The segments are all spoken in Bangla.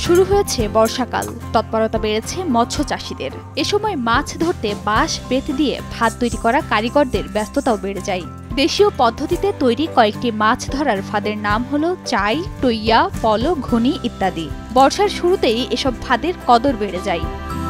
শুরু হয়েছে বর্ষাকাল, তৎপরতা বেড়েছে মৎস্য চাষীদের। এ সময় মাছ ধরতে বাঁশ বেত দিয়ে ফাঁদ তৈরি করা কারিগরদের ব্যস্ততাও বেড়ে যায়। দেশীয় পদ্ধতিতে তৈরি কয়েকটি মাছ ধরার ফাঁদের নাম হলো চাই, টইয়া, পলো, ঘনি ইত্যাদি। বর্ষার শুরুতেই এসব ফাঁদের কদর বেড়ে যায়।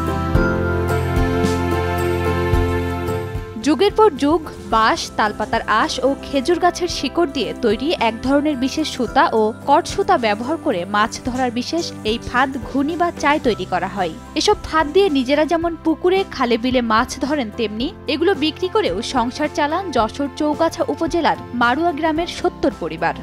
যুগের পর যুগ বাঁশ, তালপাতার আঁশ ও খেজুর গাছের শিকড় দিয়ে তৈরি এক ধরনের বিশেষ সুতা ও কট সুতা ব্যবহার করে মাছ ধরার বিশেষ এই ফাঁদ ঘুনি বা চাই তৈরি করা হয়। এসব ফাঁদ দিয়ে নিজেরা যেমন পুকুরে খালে বিলে মাছ ধরেন, তেমনি এগুলো বিক্রি করেও সংসার চালান যশোর চৌগাছা উপজেলার মাড়ুয়া গ্রামের ৭০ পরিবার।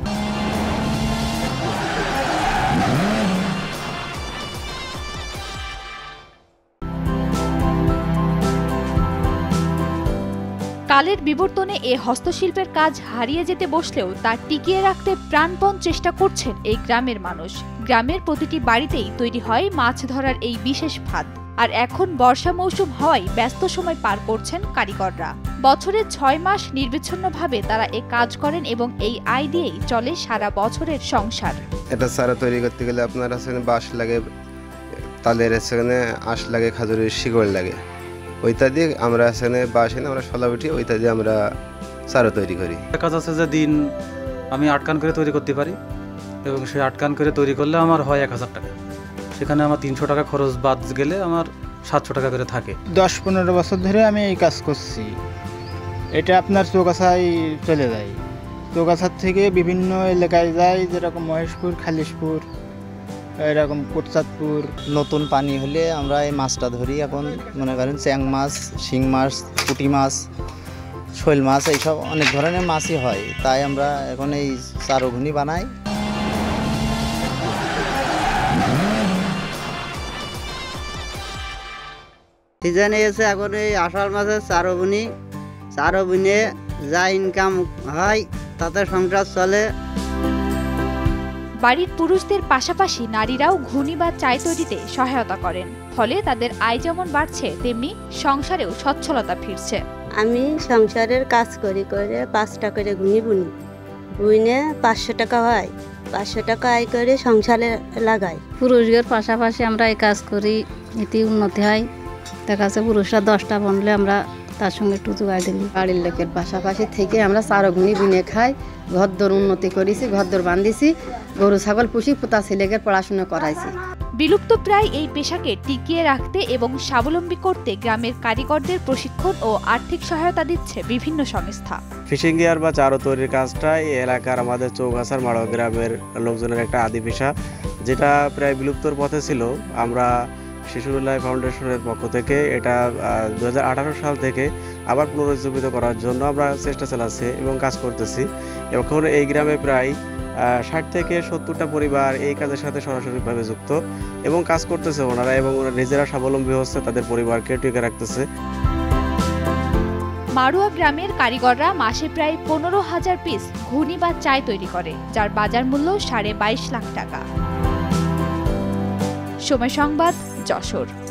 কালের বিবর্তনে এ হস্তশিল্পের কাজ হারিয়ে যেতে বসলেও তা টিকিয়ে রাখতে প্রাণপণ চেষ্টা করছেন এই গ্রামের মানুষ। গ্রামের প্রতিটি বাড়িতেই তৈরি হয় মাছ ধরার এই বিশেষ ফাঁদ। আর এখন বর্ষা মৌসুম হওয়ায় ব্যস্ত সময় পার করছেন কারিগররা। বছরের ৬ মাস নির্বিচ্ছিন্নভাবে তারা এ কাজ করেন এবং এই আয় দিয়েই চলে সারা বছরের সংসার। এটা চারা তৈরি করতে গেলে আপনার বাঁশ লাগে, তালের আঁশ লাগে, খাজুরের শিকড় লাগে। ওইটা দিয়ে আমরা বাঁশ এনে আমরা শলা উঠি, ওইটা দিয়ে আমরা চারা তৈরি করি। কাজ আছে যে দিন আমি ৮ কান করে তৈরি করতে পারি এবং সেই ৮ কান করে তৈরি করলে আমার হয় ১,০০০ টাকা। সেখানে আমার ৩০০ টাকা খরচ বাদ গেলে আমার ৭০০ টাকা করে থাকে। ১০-১৫ বছর ধরে আমি এই কাজ করছি। এটা আপনার চৌগাছায় চলে যায়। চৌগাছার থেকে বিভিন্ন এলাকায় যায়, যেরকম মহেশপুর, খালিশপুর, এরকম কোটচাঁদপুর। নতুন পানি হলে আমরা এই মাছটা ধরি। এখন মনে করেন চ্যাং মাছ, শিং মাছ, পুঁটি মাছ, শৈল মাছ, এইসব অনেক ধরনের মাছই হয়। তাই আমরা এখন এই চারঘুনি বানাই। সিজনে এসে এখন এই আষাঢ় মাসের চারঘুনি যা ইনকাম হয় তাতে সংসার চলে। বাড়ির পুরুষদের পাশাপাশি নারীরাও ঘুনি বা চাই তৈরিতে সহায়তা করেন। ফলে তাদের আয় যেমন বাড়ছে, তেমনি সংসারেও সচ্ছলতা ফিরছে। আমি সংসারের কাজ করে 5টা করে ঘুনি বুনে 500 টাকা হয়। 500 টাকা আয় করে সংসারে লাগাই। পুরুষদের পাশাপাশি আমরা এই কাজ করি, এতে উন্নতি হয়। দেখা যাচ্ছে পুরুষরা 10টা বনলে আমরা তার সঙ্গে একটু জোগাড় দিই। বাড়ির লোকের পাশাপাশি থেকে আমরা চারঘুনি বুনে খাই, ঘরদোর উন্নতি করেছি, ঘরদোর বাঁধিছি, গরু ছাগল পুষি, পোতা ছেলেকে পড়াশোনা করাইছি। বিলুপ্ত প্রায় এই পেশাকে টিকিয়ে রাখতে এবং স্বাবলম্বী করতে গ্রামের কারিগরদের প্রশিক্ষণ ও আর্থিক সহায়তা দিচ্ছে বিভিন্ন সংস্থা। ফিশিং গিয়ার বা চারো তৈরির কাজটা এই এলাকার আমাদের চৌগাছার মাড়ুয়া গ্রামের লোকজনের একটা আদি পেশা, যেটা প্রায় বিলুপ্তর পথে ছিল। আমরা শিশুরুল্লাহ ফাউন্ডেশনের পক্ষ থেকে এটা 2018 সাল থেকে আবার পুনরুজ্জীবিত করার জন্য আমরা চেষ্টা চালাচ্ছি এবং কাজ করতেছি। এখন এই গ্রামে প্রায় 60 থেকে 70টা পরিবার এই কাজের সাথে সরাসরিভাবে যুক্ত এবং কাজ করতেছে ওনারা, এবং ওনারা নিজেরা স্বাবলম্বী হচ্ছে, তাদের পরিবারকে টিকে রাখতেছে। মাড়ুয়া গ্রামের কারিগররা মাসে প্রায় 15,000 পিস ঘুনি বা চাই তৈরি করে, যার বাজার মূল্য 22.5 লাখ টাকা। সময় সংবাদ, যশোর।